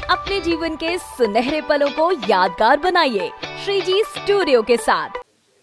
अपने जीवन के सुनहरे पलों को यादगार बनाइए श्रीजी स्टूडियो के साथ।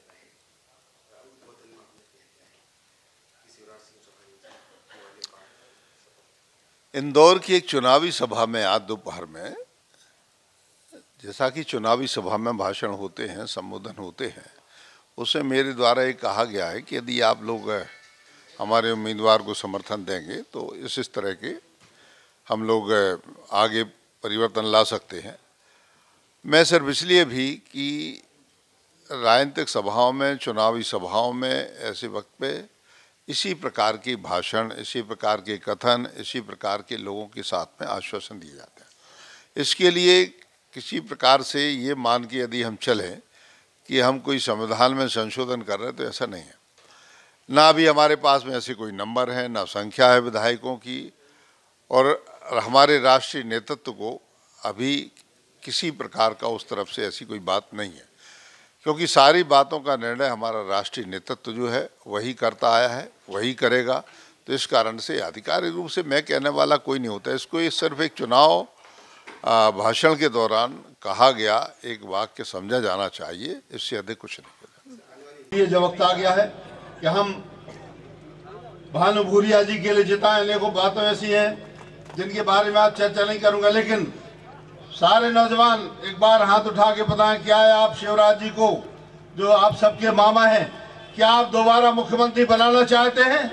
इंदौर की एक चुनावी सभा में आज दोपहर में, जैसा कि चुनावी सभा में भाषण होते हैं, संबोधन होते हैं, उसमें मेरे द्वारा ये कहा गया है कि यदि आप लोग हमारे उम्मीदवार को समर्थन देंगे तो इस तरह के हम लोग आगे परिवर्तन ला सकते हैं। मैं सिर्फ इसलिए भी कि राजनीतिक सभाओं में, चुनावी सभाओं में ऐसे वक्त पे इसी प्रकार के भाषण, इसी प्रकार के कथन, इसी प्रकार के लोगों के साथ में आश्वासन दिए जाते हैं। इसके लिए किसी प्रकार से ये मान के यदि हम चलें कि हम कोई संविधान में संशोधन कर रहे हैं तो ऐसा नहीं है। ना अभी हमारे पास में ऐसे कोई नंबर है, ना संख्या है विधायकों की, और हमारे राष्ट्रीय नेतृत्व को अभी किसी प्रकार का उस तरफ से ऐसी कोई बात नहीं है, क्योंकि सारी बातों का निर्णय हमारा राष्ट्रीय नेतृत्व जो है वही करता आया है, वही करेगा। तो इस कारण से आधिकारिक रूप से मैं कहने वाला कोई नहीं होता। इसको ये सिर्फ एक चुनाव भाषण के दौरान कहा गया एक वाक्य समझा जाना चाहिए, इससे अधिक कुछ नहीं। ये जो वक्त आ गया है कि हम भानु भूरिया जी के लिए जिताएं। अनेकों बातें ऐसी हैं जिनके बारे में आज चर्चा नहीं करूंगा, लेकिन सारे नौजवान एक बार हाथ उठा के बताएं, क्या है आप शिवराज जी को, जो आप सबके मामा हैं, क्या आप दोबारा मुख्यमंत्री बनाना चाहते हैं?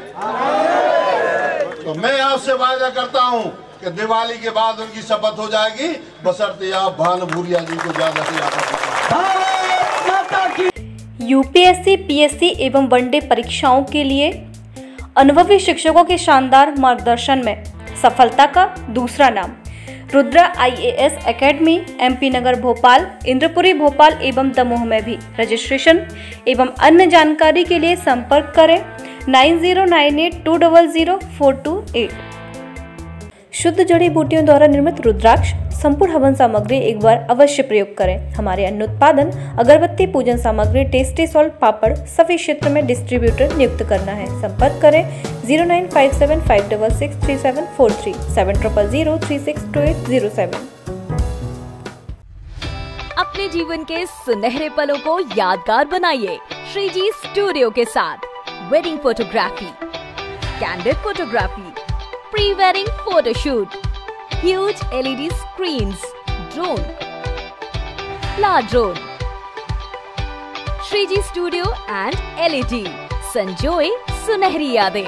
तो मैं आपसे वादा करता हूं कि दिवाली के बाद उनकी शपथ हो जाएगी, बशर्ते आप भानु भूरिया जी को ज्यादा से ज्यादा। यूपीएससी, पीएससी एवं वनडे परीक्षाओं के लिए अनुभवी शिक्षकों के शानदार मार्गदर्शन में सफलता का दूसरा नाम Rudra IAS academy, MP Nagar Bhopal, Indrapuri Bhopal एवं दमोह में भी। रजिस्ट्रेशन एवं अन्य जानकारी के लिए संपर्क करें 9098200428। शुद्ध जड़ी बूटियों द्वारा निर्मित रुद्राक्ष संपूर्ण हवन सामग्री एक बार अवश्य प्रयोग करें। हमारे अन्य उत्पादन अगरबत्ती, पूजन सामग्री, टेस्टी सॉल्ट, पापड़ सभी क्षेत्र में डिस्ट्रीब्यूटर नियुक्त करना है। संपर्क करें 0957566373 7000362807। अपने जीवन के सुनहरे पलों को यादगार बनाइए श्रीजी स्टूडियो के साथ। Wedding photography, candid photography, pre wedding photoshoot, huge LED screens, drone, flower drone, Shriji studio and LED, संजोए सुनहरी यादें।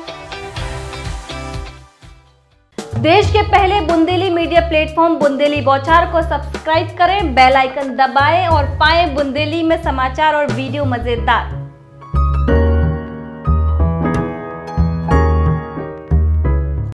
देश के पहले बुंदेली मीडिया प्लेटफॉर्म बुंदेली बौछार को सब्सक्राइब करें, बेल आइकन दबाएं और पाएं बुंदेली में समाचार और वीडियो मजेदार।